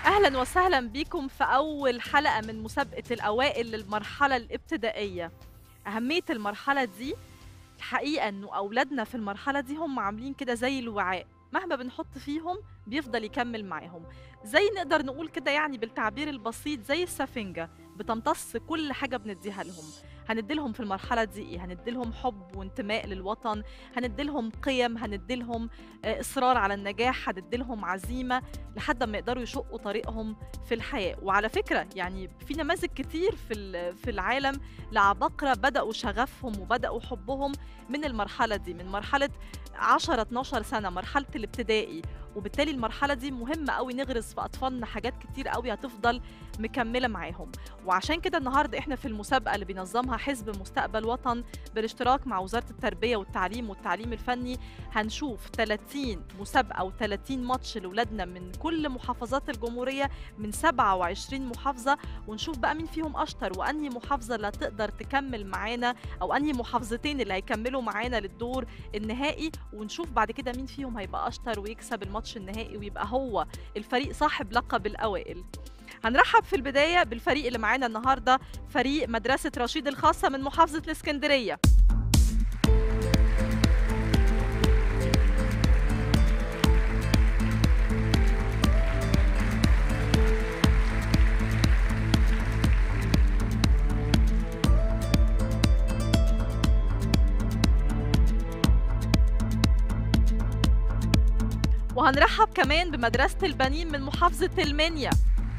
أهلا وسهلا بيكم في أول حلقة من مسابقة الأوائل للمرحلة الابتدائية. أهمية المرحلة دي الحقيقة إنه أولادنا في المرحلة دي هم عاملين كده زي الوعاء، مهما بنحط فيهم بيفضل يكمل معاهم. زي نقدر نقول كده يعني بالتعبير البسيط زي السفنجة بتمتص كل حاجة بنديها لهم. هنديلهم في المرحلة دي إيه؟ هنديلهم حب وانتماء للوطن، هنديلهم قيم، هنديلهم إصرار على النجاح، هنديلهم عزيمة لحد ما يقدروا يشقوا طريقهم في الحياة. وعلى فكرة يعني في نماذج كتير في العالم لعباقرة بدأوا شغفهم وبدأوا حبهم من المرحلة دي، من مرحلة 10 12 سنة، مرحلة الابتدائي. وبالتالي المرحلة دي مهمة قوي نغرس في أطفالنا حاجات كتير قوي هتفضل مكملة معاهم. وعشان كده النهاردة احنا في المسابقة اللي بينظمها حزب مستقبل وطن بالاشتراك مع وزارة التربية والتعليم الفني هنشوف 30 مسابقة و30 ماتش لولادنا من كل محافظات الجمهورية، من 27 محافظة، ونشوف بقى مين فيهم أشطر وأنهي محافظة اللي هتقدر تكمل معانا أو أنهي محافظتين اللي هيكملوا معانا للدور النهائي، ونشوف بعد كده مين فيهم هيبقى أشطر ويكسب الماتش النهائي ويبقى هو الفريق صاحب لقب الأوائل. هنرحب في البداية بالفريق اللي معانا النهاردة، فريق مدرسة رشيد الخاصة من محافظة الإسكندرية. وهنرحب كمان بمدرسة البنين من محافظة المنيا.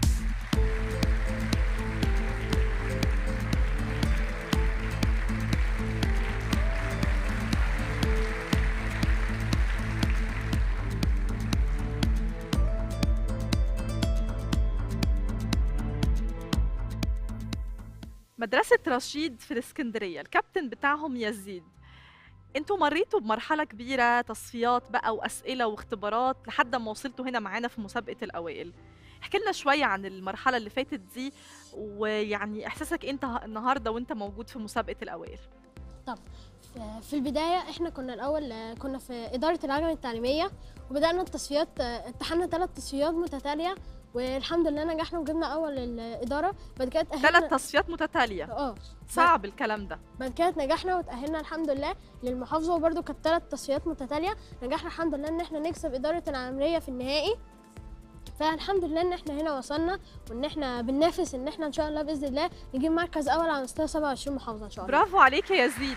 مدرسة رشيد في الإسكندرية، الكابتن بتاعهم يزيد. انتوا مريتوا بمرحلة كبيرة، تصفيات بقى وأسئلة واختبارات لحد ما وصلتوا هنا معانا في مسابقة الأوائل. احكي لنا شوية عن المرحلة اللي فاتت دي، ويعني إحساسك انت النهاردة وانت موجود في مسابقة الأوائل. طب في البداية احنا كنا الأول كنا في إدارة العجمة التعليمية، وبدأنا التصفيات. امتحنا 3 تصفيات متتالية والحمد لله نجحنا وجبنا أول الإدارة. بعد كده 3 تصفيات متتالية. صعب الكلام ده. بعد كده نجحنا وتأهلنا الحمد لله للمحافظة، وبرده كانت 3 تصفيات متتالية. نجحنا الحمد لله إن احنا نكسب إدارة العمرية في النهائي. فالحمد لله إن احنا هنا وصلنا، وإن احنا بننافس إن احنا إن شاء الله بإذن الله نجيب مركز أول على مستوى 27 محافظة إن شاء الله. برافو عليك يا يزيد،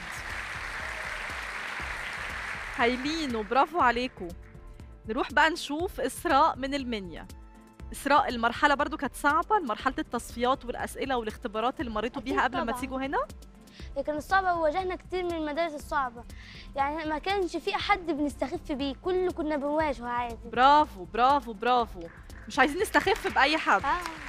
هايلين وبرافو عليكم. نروح بقى نشوف إسراء من المنيا. إسراء، المرحلة برضو كانت صعبة، مرحلة التصفيات والأسئلة والاختبارات اللي مريتوا بيها قبل ما تيجوا هنا؟ هي كانت صعبة وواجهنا كتير من المدارس الصعبة، يعني ما كانش في حد بنستخف بيه، كله كنا بنواجهه عادي. برافو برافو برافو، مش عايزين نستخف بأي حد.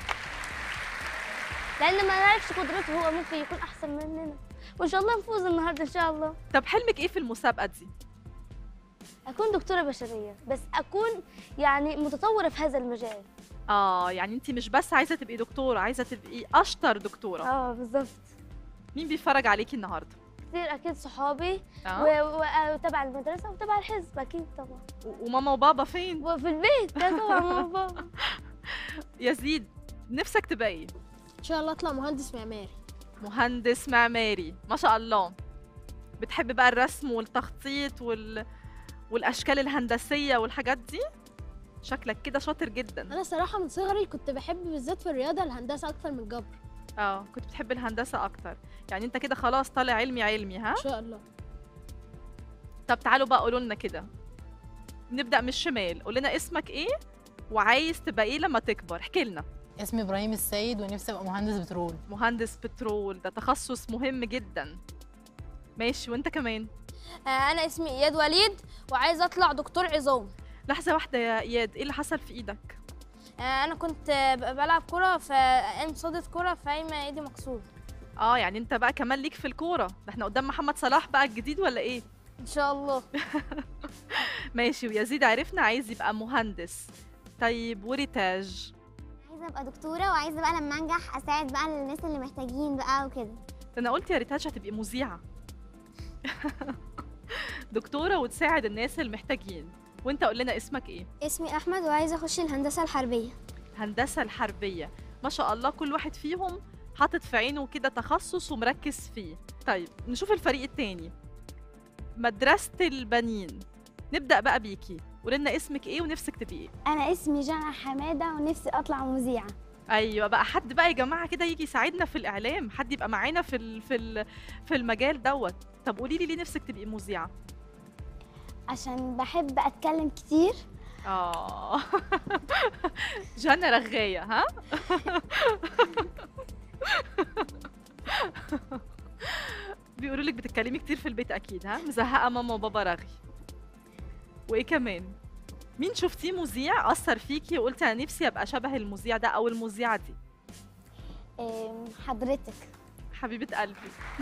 لأن ما نعرفش قدرته، هو ممكن يكون أحسن مننا، وإن شاء الله نفوز النهاردة إن شاء الله. طب حلمك إيه في المسابقة دي؟ أكون دكتورة بشرية، بس أكون يعني متطورة في هذا المجال. يعني أنت مش بس عايزة تبقي دكتورة، عايزة تبقي أشطر دكتورة. بالظبط. مين بيتفرج عليكي النهارده؟ كتير أكيد صحابي وتبع المدرسة وتبع الحزب أكيد طبعا. وماما وبابا فين؟ وفي البيت طبعا ماما وبابا. يزيد، نفسك تبقى إيه؟ إن شاء الله أطلع مهندس معماري. مهندس معماري، ما شاء الله. بتحب بقى الرسم والتخطيط والأشكال الهندسية والحاجات دي؟ شكلك كده شاطر جدا. أنا صراحة من صغري كنت بحب بالذات في الرياضة الهندسة أكتر من الجبر. كنت بتحب الهندسة أكتر، يعني أنت كده خلاص طالع علمي ها؟ إن شاء الله. طب تعالوا بقى قولوا لنا كده، نبدأ من الشمال. قول لنا اسمك إيه وعايز تبقى إيه لما تكبر؟ احكي لنا. اسمي إبراهيم السيد ونفسي أبقى مهندس بترول. مهندس بترول ده تخصص مهم جدا. ماشي، وأنت كمان؟ أنا اسمي إياد وليد وعايز أطلع دكتور عظام. لحظة واحدة يا إياد، إيه اللي حصل في إيدك؟ أنا كنت بلعب كرة فقام صادت كرة فقايمة إيدي مكسورة. يعني أنت بقى كمان ليك في الكورة، ده إحنا قدام محمد صلاح بقى الجديد ولا إيه؟ إن شاء الله. ماشي، ويزيد عرفنا عايز يبقى مهندس. طيب وريتاج؟ عايزه ابقى دكتوره، وعايزه بقى لما انجح اساعد بقى الناس اللي محتاجين بقى وكده. ده انا قلت يا ريتاج هتبقي مذيعه. دكتوره وتساعد الناس المحتاجين. وانت قول لنا اسمك ايه؟ اسمي احمد وعايزه اخش الهندسه الحربيه. هندسة الحربية. ما شاء الله كل واحد فيهم حاطط في عينه كده تخصص ومركز فيه. طيب نشوف الفريق التاني، مدرسة البنين. نبدأ بقى بيكي، قولي لنا اسمك ايه ونفسك تبقي ايه؟ انا اسمي جنى حماده ونفسي اطلع مذيعه. ايوه بقى، حد بقى يا جماعه كده يجي يساعدنا في الاعلام، حد يبقى معانا في المجال دوت. طب قولي لي ليه نفسك تبقي مذيعه؟ عشان بحب اتكلم كتير. اه جنى رغايه ها. بيقولوا لك بتتكلمي كتير في البيت اكيد، ها مزهقه ماما وبابا رغي. وايه كمان؟ مين شفتيه مذيع اثر فيكي وقلتي انا نفسي ابقى شبه المذيع ده او المذيعه دي؟ حضرتك. حبيبه قلبي.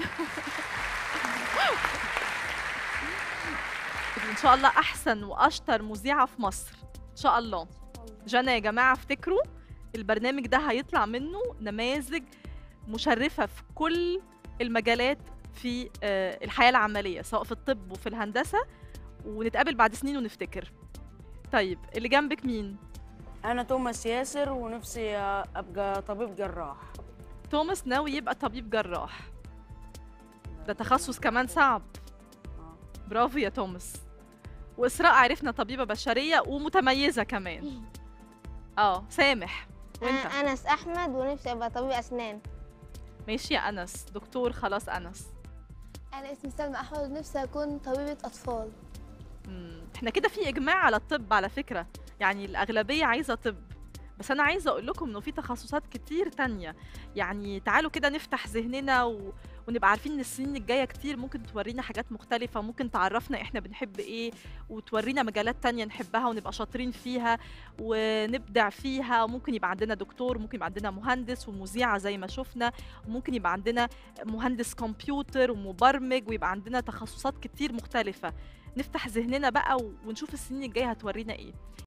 ان شاء الله احسن واشطر مذيعه في مصر ان شاء الله. جنى يا جماعه افتكروا البرنامج ده هيطلع منه نماذج مشرفه في كل المجالات في الحياه العمليه، سواء في الطب وفي الهندسه، ونتقابل بعد سنين ونفتكر. طيب اللي جنبك مين؟ أنا توماس ياسر ونفسي أبقى طبيب جراح. توماس ناوي يبقى طبيب جراح، ده تخصص كمان صعب. برافو يا توماس. وإسراء عرفنا طبيبة بشرية ومتميزة كمان. سامح وانت؟ أنا أنس أحمد ونفسي أبقى طبيب أسنان. ماشي يا أنس، دكتور خلاص أنس. أنا اسمي سلمى أحمد ونفسي أكون طبيبة أطفال. احنا كده في إجماع على الطب على فكرة، يعني الأغلبية عايزة طب، بس أنا عايزة أقول لكم إنه في تخصصات كتير تانية. يعني تعالوا كده نفتح ذهننا ونبقى عارفين إن السنين الجاية كتير ممكن تورينا حاجات مختلفة، ممكن تعرفنا إحنا بنحب إيه، وتورينا مجالات تانية نحبها ونبقى شاطرين فيها ونبدع فيها. وممكن يبقى عندنا دكتور، ممكن يبقى عندنا مهندس ومذيعة زي ما شفنا، وممكن يبقى عندنا مهندس كمبيوتر ومبرمج، ويبقى عندنا تخصصات كتير مختلفة. نفتح ذهننا بقى ونشوف السنين الجاية هتورينا إيه.